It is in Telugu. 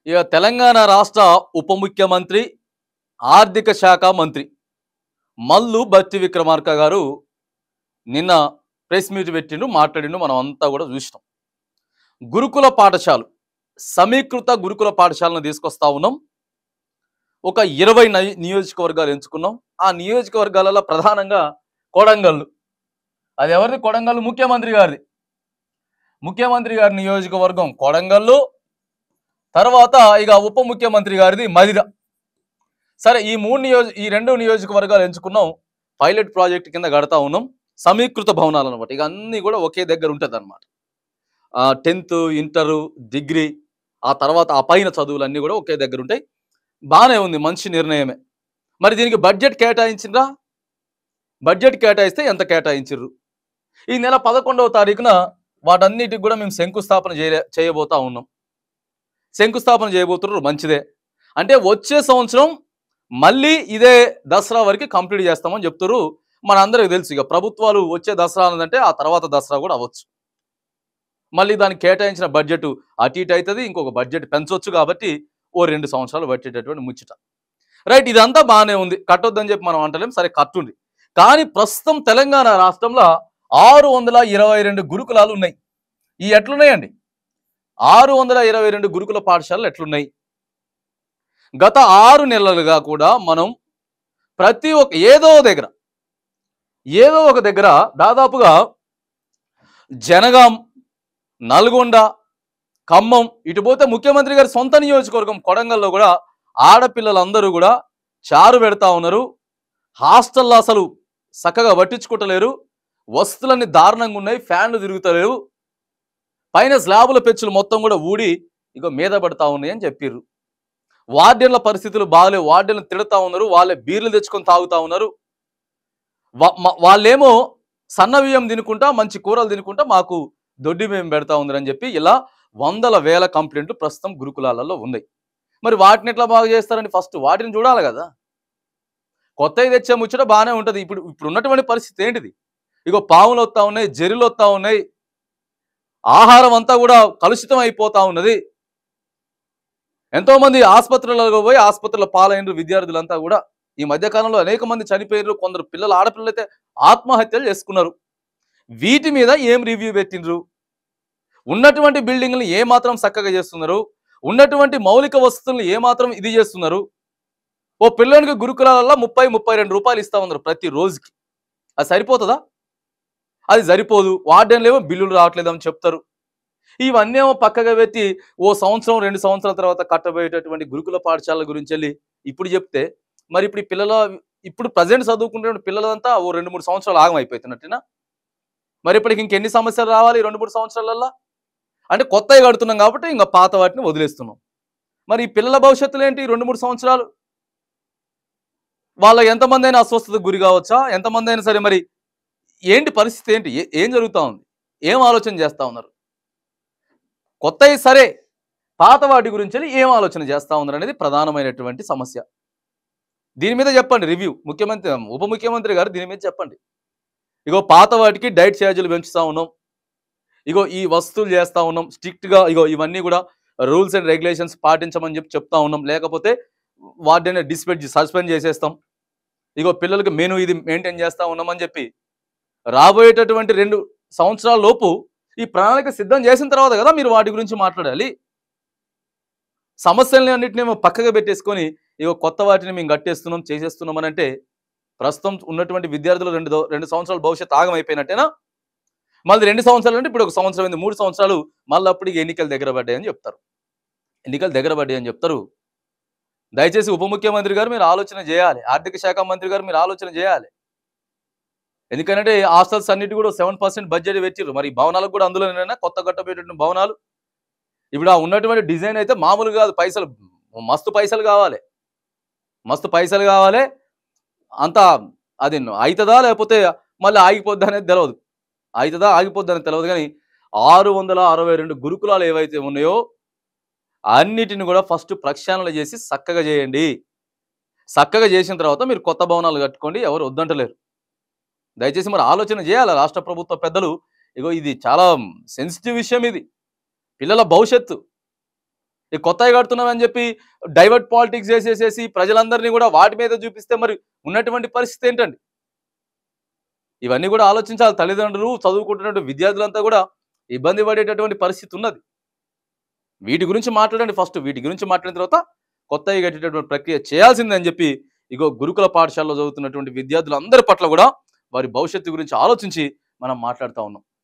ఇక తెలంగాణ రాష్ట్ర ఉప ముఖ్యమంత్రి, ఆర్థిక శాఖ మంత్రి మల్లు బట్టి విక్రమార్క గారు నిన్న ప్రెస్ మీట్ పెట్టిండు, మాట్లాడిండు. మనం అంతా కూడా చూసినాం. గురుకుల పాఠశాల, సమీకృత గురుకుల పాఠశాలను తీసుకొస్తా ఉన్నాం. ఒక 20 నియోజకవర్గాలు ఎంచుకున్నాం. ఆ నియోజకవర్గాలలో ప్రధానంగా కొడంగల్, అది ఎవరిది? కొడంగల్ ముఖ్యమంత్రి గారిది. ముఖ్యమంత్రి గారి నియోజకవర్గం కొడంగల్లు. తర్వాత ఇక ఉప ముఖ్యమంత్రి గారిది మదిర. సరే, ఈ రెండు నియోజకవర్గాలు ఎంచుకున్నాం. పైలట్ ప్రాజెక్ట్ కింద కడతా ఉన్నాం. సమీకృత భవనాలు అనమాట. ఇక అన్నీ కూడా ఒకే దగ్గర ఉంటుంది అనమాట. 10th, ఇంటరు, డిగ్రీ, ఆ తర్వాత ఆ పైన చదువులన్నీ కూడా ఒకే దగ్గర ఉంటాయి. బాగానే ఉంది, మంచి నిర్ణయమే. మరి దీనికి బడ్జెట్ కేటాయించిందా? బడ్జెట్ కేటాయిస్తే ఎంత కేటాయించిర్రు? ఈ నెల 11వ తారీఖున వాటన్నిటికి కూడా మేము శంకుస్థాపన చేయబోతా ఉన్నాం. శంకుస్థాపన చేయబోతున్నారు, మంచిదే. అంటే వచ్చే సంవత్సరం మళ్ళీ ఇదే దసరా వరకు కంప్లీట్ చేస్తామని చెప్తారు. మనందరికీ తెలుసు, ఇక ప్రభుత్వాలు వచ్చే దసరా అన్నదంటే ఆ తర్వాత దసరా కూడా అవ్వచ్చు. మళ్ళీ దానికి కేటాయించిన బడ్జెట్ అటు ఇటు అవుతుంది, ఇంకొక బడ్జెట్ పెంచవచ్చు. కాబట్టి ఓ 2 సంవత్సరాలు పట్టేటటువంటి ముచ్చట. రైట్, ఇదంతా బాగానే ఉంది, కట్టొద్దని చెప్పి మనం అంటలేం. సరే, కట్టుండి. కానీ ప్రస్తుతం తెలంగాణ రాష్ట్రంలో 622 గురుకులాలు ఉన్నాయి. ఈ ఎట్లున్నాయండి? 622 గురుకుల పాఠశాలలు ఎట్లున్నాయి? గత 6 నెలలుగా కూడా మనం ప్రతి ఒక్క ఏదో ఒక దగ్గర దాదాపుగా జనగాం, నల్గొండ, ఖమ్మం, ఇటు పోతే ముఖ్యమంత్రి గారి సొంత నియోజకవర్గం కొడంగల్లో కూడా ఆడపిల్లలందరూ కూడా చారు పెడతా ఉన్నారు. హాస్టల్లో అసలు చక్కగా పట్టించుకుంటలేరు. వస్తువులన్నీ దారుణంగా ఉన్నాయి, ఫ్యాన్లు తిరుగుతలేవు, పైన స్లాబుల పెచ్చులు మొత్తం కూడా ఊడి ఇక మీద పడతా ఉన్నాయి అని చెప్పిర్రు. వార్డెన్ల పరిస్థితులు బాగలేవు, వార్డెన్లు తిడతా ఉన్నారు, వాళ్ళే బీర్లు తెచ్చుకొని తాగుతా ఉన్నారు. వాళ్ళేమో సన్న బియ్యం తినుకుంటా, మంచి కూరలు తినుకుంటా మాకు దొడ్డి బియ్యం పెడతా ఉందని చెప్పి ఇలా వందల వేల కంప్లైంట్లు ప్రస్తుతం గురుకులాలలో ఉన్నాయి. మరి వాటిని ఎట్లా బాగు చేస్తారని ఫస్ట్ వాటిని చూడాలి కదా. కొత్తవి తెచ్చే ముచ్చట బాగానే ఉంటుంది. ఇప్పుడు ఉన్నటువంటి పరిస్థితి ఏంటిది? ఇగో పాములు వస్తూ ఉన్నాయి, జెర్రీలు వస్తూ ఉన్నాయి, ఆహారం అంతా కూడా కలుషితం అయిపోతా ఉన్నది. ఎంతోమంది ఆసుపత్రులకు పోయి ఆసుపత్రుల పాలైన విద్యార్థులంతా కూడా ఈ మధ్యకాలంలో అనేక మంది చనిపోయారు. కొందరు ఆడపిల్లలు అయితే ఆత్మహత్యలు చేసుకున్నారు. వీటి మీద ఏం రివ్యూ పెట్టిండ్రు? ఉన్నటువంటి బిల్డింగ్లు ఏమాత్రం చక్కగా చేస్తున్నారు? ఉన్నటువంటి మౌలిక వసతులను ఏమాత్రం ఇది చేస్తున్నారు? ఓ పిల్లలకి గురుకులాలలో 30-32 రూపాయలు ఇస్తా ఉన్నారు ప్రతి రోజుకి. అది సరిపోతుందా? అది సరిపోదు. వార్డెన్లేమో బిల్లులు రావట్లేదని చెప్తారు. ఇవన్నీ ఏమో పక్కగా పెట్టి ఓ సంవత్సరం 2 సంవత్సరాల తర్వాత కట్టబోయేటటువంటి గురుకుల పాఠశాలల గురించి వెళ్ళి ఇప్పుడు చెప్తే, మరి ఇప్పుడు ప్రజెంట్ చదువుకుంటున్న పిల్లలంతా ఓ 2-3 సంవత్సరాలు ఆగం అయిపోతున్నట్టేనా? మరి ఇప్పటికి ఇంకెన్ని సమస్యలు రావాలి 2-3 సంవత్సరాలల్లో? అంటే కొత్తగా కడుతున్నాం కాబట్టి ఇంకా పాత వాటిని వదిలేస్తున్నాం. మరి ఈ పిల్లల భవిష్యత్తులు ఏంటి? 2-3 సంవత్సరాలు వాళ్ళ ఎంతమంది అయినా అస్వస్థతకు గురి కావచ్చా? ఎంతమంది అయినా సరే, మరి ఏంటి పరిస్థితి ఏంటి? ఏం జరుగుతూ ఉంది? ఏం ఆలోచన చేస్తూ ఉన్నారు? కొత్తవి సరే, పాత వాటి గురించి ఏం ఆలోచన చేస్తూ ఉన్నారు అనేది ప్రధానమైనటువంటి సమస్య. దీని మీద చెప్పండి రివ్యూ. ఉప ముఖ్యమంత్రి గారు దీని మీద చెప్పండి. ఇగో పాత వాటికి డైట్ ఛార్జీలు పెంచుతూ ఉన్నాం, ఇగో ఈ వస్తువులు చేస్తూ ఉన్నాం, స్ట్రిక్ట్గా ఇగో ఇవన్నీ కూడా రూల్స్ అండ్ రెగ్యులేషన్స్ పాటించమని చెప్తా ఉన్నాం, లేకపోతే వాటిని సస్పెండ్ చేసేస్తాం. ఇగో పిల్లలకి మెనూ ఇది మెయింటైన్ చేస్తూ ఉన్నామని చెప్పి రాబోయేటటువంటి 2 సంవత్సరాల లోపు ఈ ప్రణాళిక సిద్ధం చేసిన తర్వాత కదా మీరు వాటి గురించి మాట్లాడాలి. సమస్యలని అన్నింటినీ పక్కగా పెట్టేసుకొని ఇగో కొత్త వాటిని మేము కట్టేస్తున్నాం, చేసేస్తున్నాం అని అంటే ప్రస్తుతం ఉన్నటువంటి విద్యార్థులు 2 సంవత్సరాల భవిష్యత్తు ఆగమైపోయినట్టేనా? మళ్ళీ 2 సంవత్సరాలు అంటే ఇప్పుడు 1 సంవత్సరం అయింది, 3 సంవత్సరాలు మళ్ళీ అప్పటికి ఎన్నికలు దగ్గర పడ్డాయని చెప్తారు. దయచేసి ఉప ముఖ్యమంత్రి గారు మీరు ఆలోచన చేయాలి, ఆర్థిక శాఖ మంత్రి గారు మీరు ఆలోచన చేయాలి. ఎందుకంటే హాస్టల్స్ అన్నిటి కూడా 7% బడ్జెట్ పెట్టిర్రు. మరి భవనాలకు కూడా అందులోనైనా కొత్త కట్టబోయేటువంటి భవనాలు. ఇప్పుడు ఆ ఉన్నటువంటి డిజైన్ అయితే మామూలు కాదు, మస్తు పైసలు కావాలి. అంతా అది అవుతుందా లేకపోతే మళ్ళీ ఆగిపోద్దా అనేది తెలియదు. కానీ 662 గురుకులాలు ఏవైతే ఉన్నాయో అన్నిటిని కూడా ఫస్ట్ ప్రక్షాళన చేసి చక్కగా చేయండి. చక్కగా చేసిన తర్వాత మీరు కొత్త భవనాలు కట్టుకోండి, ఎవరు వద్దంటలేరు. దయచేసి మరి ఆలోచన చేయాలి రాష్ట్ర ప్రభుత్వ పెద్దలు. ఇగో ఇది చాలా సెన్సిటివ్ విషయం, ఇది పిల్లల భవిష్యత్తు. ఈ కొత్తగా కడుతున్నామని చెప్పి డైవర్ట్ పాలిటిక్స్ చేసేసేసి ప్రజలందరినీ కూడా వాటి మీద చూపిస్తే మరి ఉన్నటువంటి పరిస్థితి ఏంటండి? ఇవన్నీ కూడా ఆలోచించాలి. తల్లిదండ్రులు, చదువుకుంటున్నటువంటి విద్యార్థులంతా కూడా ఇబ్బంది పడేటటువంటి పరిస్థితి ఉన్నది. వీటి గురించి మాట్లాడండి ఫస్ట్. వీటి గురించి మాట్లాడిన తర్వాత కొత్తగా కట్టేటటువంటి ప్రక్రియ చేయాల్సిందని చెప్పి ఇగో గురుకుల పాఠశాలలో చదువుతున్నటువంటి విద్యార్థులందరి పట్ల కూడా వారి భవిష్యత్తు గురించి ఆలోచించి మనం మాట్లాడుతా ఉన్నాం.